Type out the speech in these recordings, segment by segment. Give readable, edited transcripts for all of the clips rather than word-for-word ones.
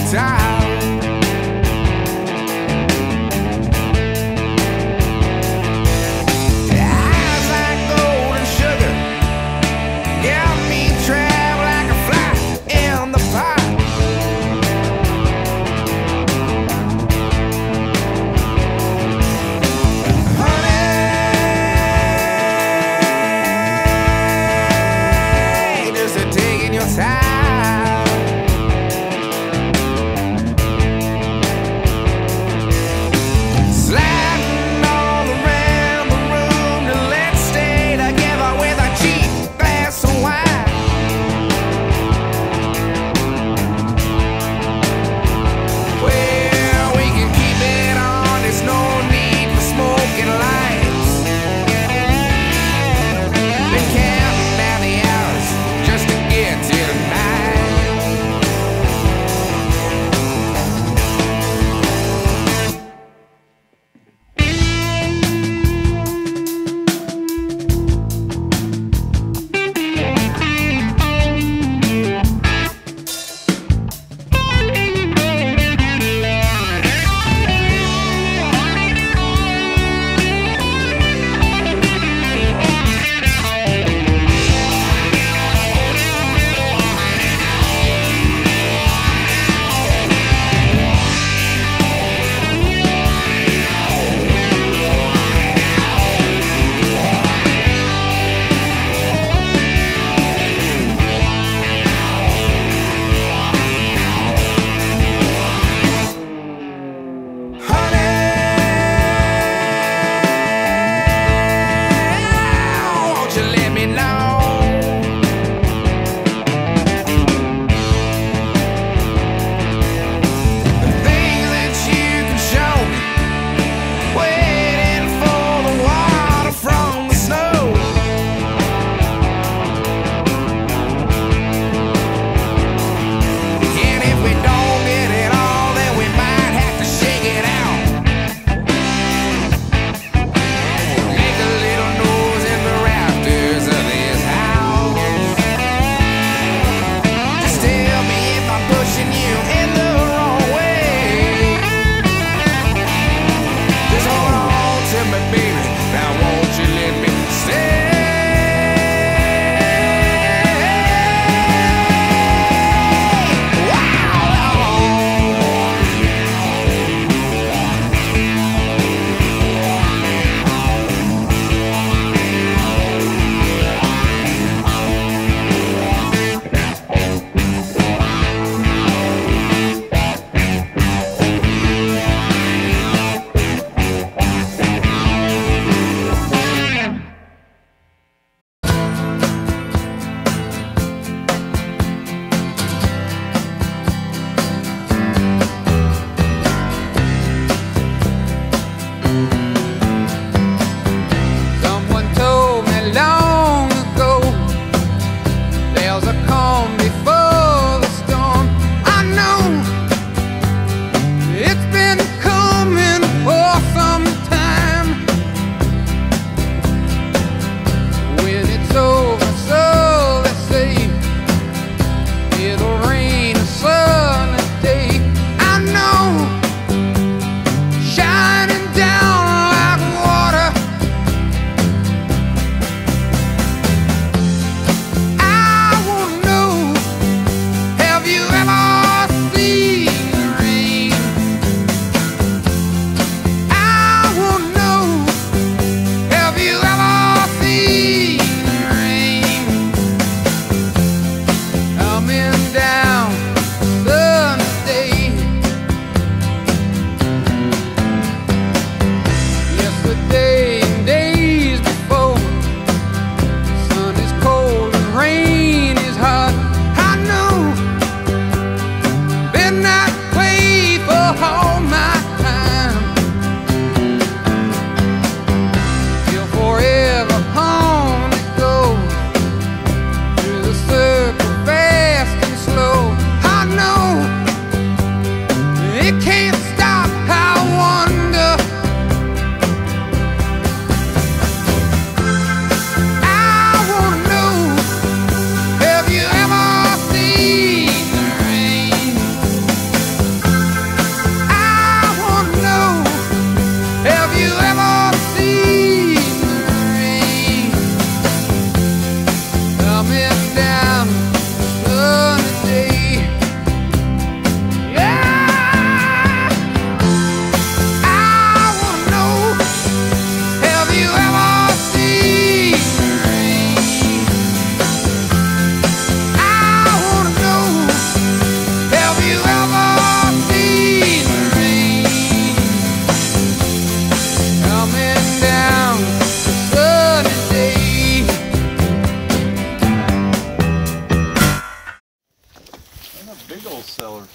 time. Eyes like gold and sugar, got me trapped like a fly in the pot. Honey, just taking your time.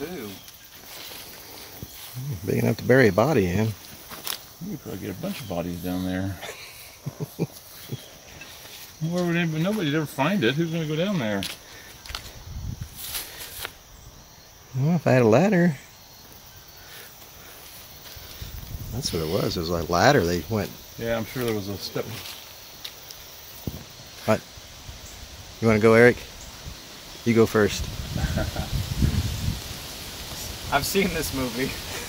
too. Big enough to bury a body in. You could probably get a bunch of bodies down there. Where would anybody, nobody'd ever find it. Who's going to go down there? Well, if I had a ladder. That's what it was. It was like a ladder. They went. Yeah, I'm sure there was a step. What? You want to go, Eric? You go first. I've seen this movie.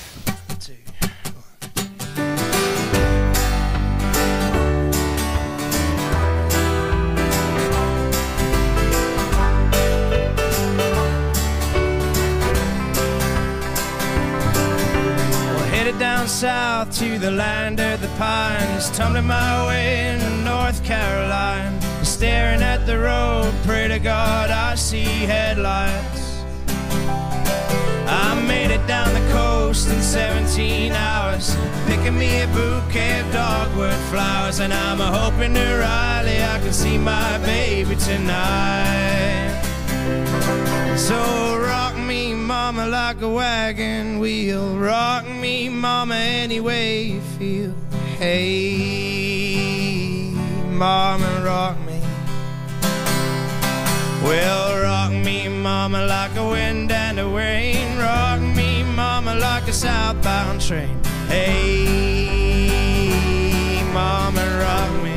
Down south to the land of the pines, tumbling my way into North Carolina, staring at the road, pray to God I see headlights. I made it down the coast in 17 hours, picking me a bouquet of dogwood flowers, and I'm hoping to Riley I can see my baby tonight. So rock me, mama, like a wagon wheel. Rock me, mama, any way you feel. Hey, mama, rock me. Well, rock me, mama, like a wind and a rain. Rock me, mama, like a southbound train. Hey, mama, rock me.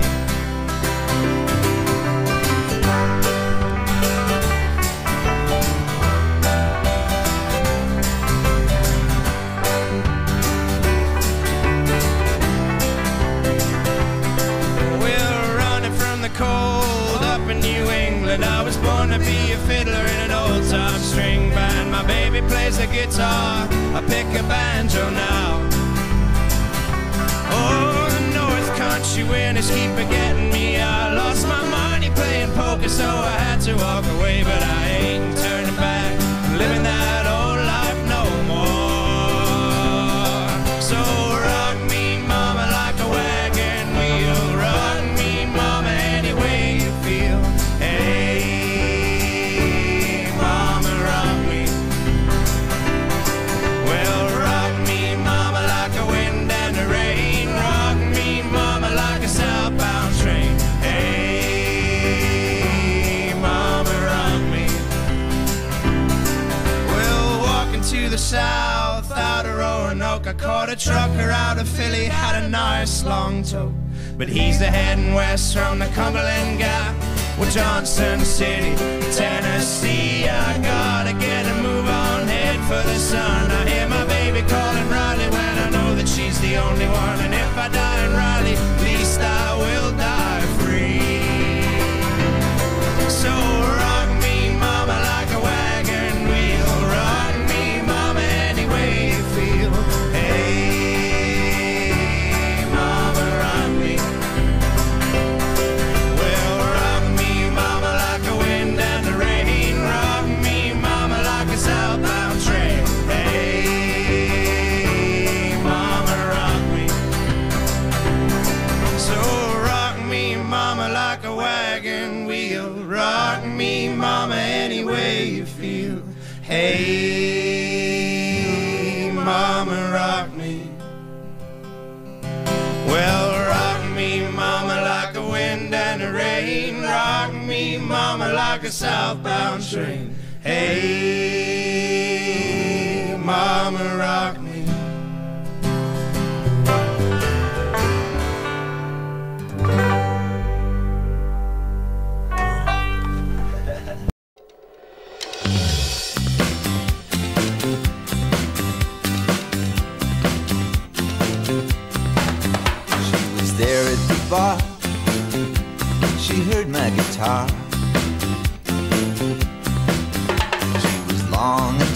Cold up in New England, I was born to be a fiddler in an old-time string band. My baby plays the guitar, I pick a banjo now. Oh, the North Country winters keep getting me. I lost my money playing poker, so I had to walk away, but I ain't turning back, living that old life no more. So rock me, mama, like a wagon wheel. Rock me, mama, any way you feel. Hey, mama, rock me. Well, rock me, mama, like a wind and the rain. Rock me, mama, like a southbound train. Hey, mama, rock me. Well, walking to the south out of Roanoke, I caught a trucker out of Philly, had a nice long tow. But he's the heading west from the Cumberland Gap, well, Johnson City, Tennessee. I gotta get a move on, head for the sun. I hear my baby calling Riley when I know that she's the only one. And if I die in Riley, at least I will die free. So rock me, mama, like a wagon wheel. Rock me, mama, any way you feel. Hey, mama, rock me. Well, rock me, mama, like a wind and the rain. Rock me, mama, like a southbound train. Hey, mama, rock me. So rock me, mama, like a wagon wheel. Rock me, mama, any way you feel. Hey, mama, rock me. Well, rock me, mama, like a wind and the rain. Rock me, mama, like a southbound train. Hey, mama, rock me. There at the bar, she heard my guitar. She was long